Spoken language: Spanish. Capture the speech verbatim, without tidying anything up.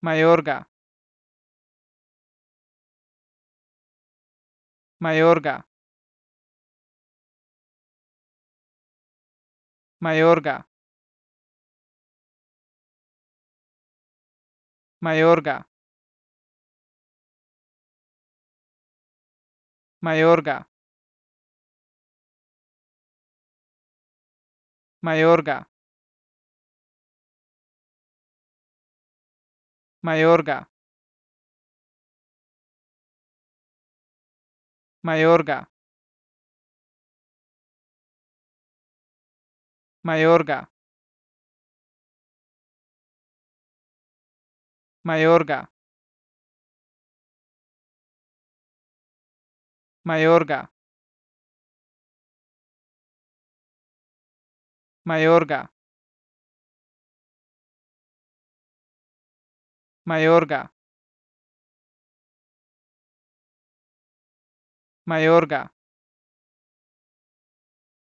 Mayorga, Mayorga, Mayorga, Mayorga, Mayorga, Mayorga, Mayorga, Mayorga, Mayorga, Mayorga, Mayorga, Mayorga, Mayorga, Mayorga,